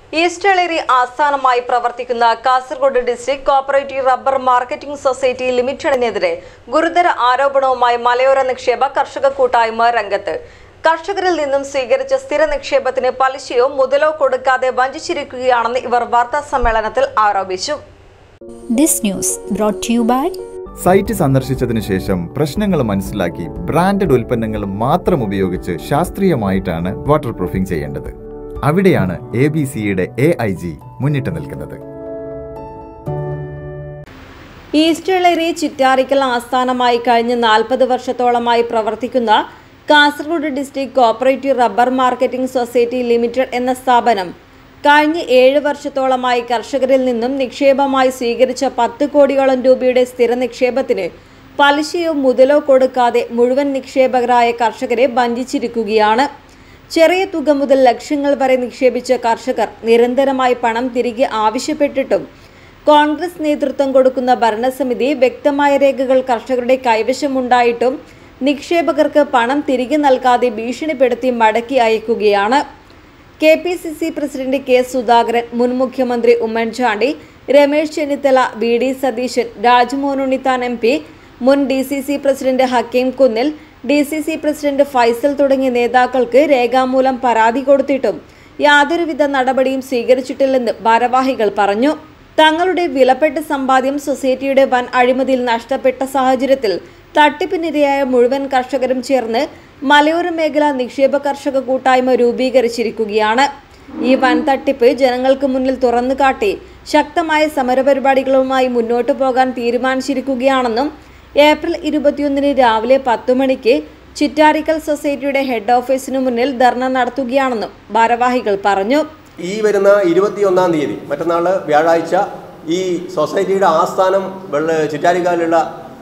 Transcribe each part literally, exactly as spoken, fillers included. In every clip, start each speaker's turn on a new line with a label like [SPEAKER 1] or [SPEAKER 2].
[SPEAKER 1] East Eleri ആസ്ഥാനമായി പ്രവർത്തിക്കുന്ന Kasaragod district cooperative rubber marketing society ലിമിറ്റഡിനെതിരെ ഗുരുതര ആരോപണവുമായി മലയോര നിക്ഷേപ കർഷക കൂട്ടായ്മ രംഗത്ത്. കർഷകരിൽ നിന്നും സ്വീകരിച്ച സ്ഥിര നിക്ഷേപത്തിന് പലിശയോ മുതലോ കൊടുക്കാതെ വഞ്ചിച്ചിരിക്കുകയാണെന്ന് ഇവർ വാർത്താ സമ്മേളനത്തിൽ ആരോപിച്ചു.
[SPEAKER 2] This news brought to you by
[SPEAKER 3] site സന്ദർശിച്ചതിനു ശേഷം പ്രശ്നങ്ങൾ മനസ്സിലാക്കി ബ്രാൻഡഡ് ഉൽപ്പന്നങ്ങൾ മാത്രം ഉപയോഗിച്ച് ശാസ്ത്രീയമായിട്ടാണ് വാട്ടർ പ്രൂഫിംഗ് ചെയ്യേണ്ടത്. അവിടെയാണ് എ ബി സിയുടെ എ ഐ ജി മുന്നിട്ട് നിൽക്കുന്നത്.
[SPEAKER 1] ഈസ്റ്റ് എളേരി ചിറ്റാരിക്കൽ ആസ്ഥാനമായി കഴിഞ്ഞ നാൽപ്പത് വർഷത്തോളമായി പ്രവർത്തിക്കുന്ന Kasaragod district cooperative rubber marketing society limited എന്ന സ്ഥാപനം കഴിഞ്ഞ ഏഴ് വർഷത്തോളമായി കർഷകരിൽ നിന്നും നിക്ഷേപമായി സ്വീകരിച്ച പത്ത് കോടിയോളം രൂപയുടെ സ്ഥിര നിക്ഷേപത്തിന് പലിശയോ മുതലോ കൊടുക്കാതെ മുഴുവൻ നിക്ഷേപകരായ കർഷകരെ വഞ്ചിച്ചിരിക്കുകയാണ്. ചെറിയ തുക മുതൽ ലക്ഷങ്ങൾ വരെ നിക്ഷേപിച്ച കർഷകർ നിരന്തരമായി പണം തിരികെ ആവശ്യപ്പെട്ടിട്ടും കോൺഗ്രസ് നേതൃത്വം കൊടുക്കുന്ന ഭരണസമിതി വ്യക്തമായ രേഖകൾ കർഷകരുടെ കൈവശമുണ്ടായിട്ടും നിക്ഷേപകർക്ക് പണം തിരികെ നൽകാതെ ഭീഷണിപ്പെടുത്തി മടക്കി അയക്കുകയാണ്. K P C C president K Sudhakaran, മുൻ മുഖ്യമന്ത്രി Oommen Chandy, Ramesh Chennithala, V D Satheesan, Rajmohan Unnithan M P, മുൻ D C C president Hakeem Kunnil, D C C president Faisal തുടങ്ങിയ നേതാക്കൾക്ക് രേഖാമൂലം പരാതി കൊടുത്തിട്ടും യാതൊരുവിധ നടപടിയും സ്വീകരിച്ചിട്ടില്ലെന്ന് ഭാരവാഹികൾ പറഞ്ഞു. തങ്ങളുടെ വിലപ്പെട്ട സമ്പാദ്യം സൊസൈറ്റിയുടെ വൻ അഴിമതിയിൽ നഷ്ടപ്പെട്ട സാഹചര്യത്തിൽ തട്ടിപ്പിനിരയായ മുഴുവൻ കർഷകരും ചേർന്ന് മലയോര മേഖല നിക്ഷേപ കർഷക കൂട്ടായ്മ രൂപീകരിച്ചിരിക്കുകയാണ്. ഈ വൻ തട്ടിപ്പ് ജനങ്ങൾക്ക് മുന്നിൽ തുറന്നു കാട്ടി ശക്തമായ സമരപരിപാടികളുമായി മുന്നോട്ടു പോകാൻ തീരുമാനിച്ചിരിക്കുകയാണെന്നും ഏപ്രിൽ ഇരുപത്തിയൊന്നിന് രാവിലെ പത്തു മണിക്ക് ചിറ്റാരിക്കൽ സൊസൈറ്റിയുടെ ഹെഡ് ഓഫീസിനു മുന്നിൽ ധർണ നടത്തുകയാണെന്നും ഭാരവാഹികൾ പറഞ്ഞു.
[SPEAKER 4] ഈ വരുന്ന ഇരുപത്തിയൊന്നാം തീയതി മറ്റന്നാൾ വ്യാഴാഴ്ച ഈ സൊസൈറ്റിയുടെ ആസ്ഥാനം വെള്ള ചിറ്റാരിക്കാലുള്ള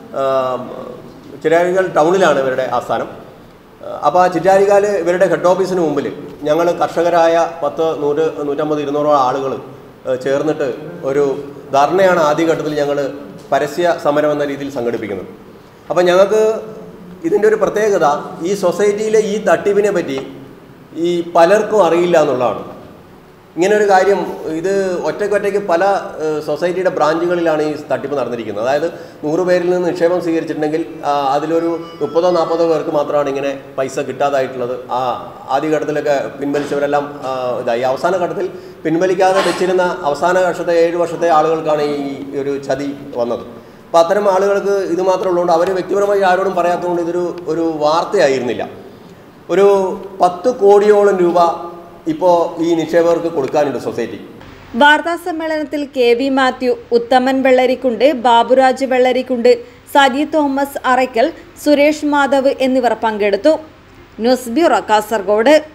[SPEAKER 4] ചിറ്റാരിക്കാൽ ടൗണിലാണ് ഇവരുടെ ആസ്ഥാനം. അപ്പോൾ ആ ചിറ്റാരിക്കാൽ ഇവരുടെ ഹെഡ് ഓഫീസിന് മുമ്പിൽ ഞങ്ങൾ കർഷകരായ പത്ത് നൂറ് നൂറ്റമ്പത് ഇരുന്നൂറോളം ആളുകൾ ചേർന്നിട്ട് ഒരു ധർണയാണ് ആദ്യഘട്ടത്തിൽ ഞങ്ങൾ പരസ്യ സമരം എന്ന രീതിയിൽ സംഘടിപ്പിക്കുന്നത്. അപ്പോൾ ഞങ്ങൾക്ക് ഇതിൻ്റെ ഒരു പ്രത്യേകത, ഈ സൊസൈറ്റിയിലെ ഈ തട്ടിപ്പിനെ പറ്റി ഈ പലർക്കും അറിയില്ല എന്നുള്ളതാണ്. ഇങ്ങനെ ഒരു കാര്യം, ഇത് ഒറ്റയ്ക്കൊറ്റയ്ക്ക് പല സൊസൈറ്റിയുടെ ബ്രാഞ്ചുകളിലാണ് ഈ തട്ടിപ്പ് നടന്നിരിക്കുന്നത്. അതായത് നൂറ് പേരിൽ നിന്ന് നിക്ഷേപം സ്വീകരിച്ചിട്ടുണ്ടെങ്കിൽ അതിലൊരു മുപ്പതോ നാൽപ്പതോ പേർക്ക് മാത്രമാണ് ഇങ്ങനെ പൈസ കിട്ടാതായിട്ടുള്ളത്. ആ ആദ്യഘട്ടത്തിലൊക്കെ പിൻവലിച്ചവരെല്ലാം ഇതായി. അവസാന ഘട്ടത്തിൽ പിൻവലിക്കാതെ വെച്ചിരുന്ന അവസാന വർഷത്തെ ഏഴ് വർഷത്തെ ആളുകൾക്കാണ് ഈ ഒരു ചതി വന്നത്. അപ്പോൾ അത്തരം ആളുകൾക്ക് ഇത് മാത്രമേ ഉള്ളതുകൊണ്ട് അവർ വ്യക്തിപരമായി ആരോടും പറയാത്തതുകൊണ്ട് ഇതൊരു ഒരു വാർത്തയായിരുന്നില്ല. ഒരു പത്ത് കോടിയോളം രൂപ ഇപ്പോൾ ഈ നിക്ഷേപകർക്ക് കൊടുക്കാനുണ്ട് സൊസൈറ്റി.
[SPEAKER 1] വാർത്താ സമ്മേളനത്തിൽ കെ വി മാത്യു, ഉത്തമൻ വെള്ളരിക്കുണ്ട്, ബാബുരാജ് വെള്ളരിക്കുണ്ട്, സജി തോമസ് അറയ്ക്കൽ, സുരേഷ് മാധവ് എന്നിവർ പങ്കെടുത്തു. News bureau, Kasaragod.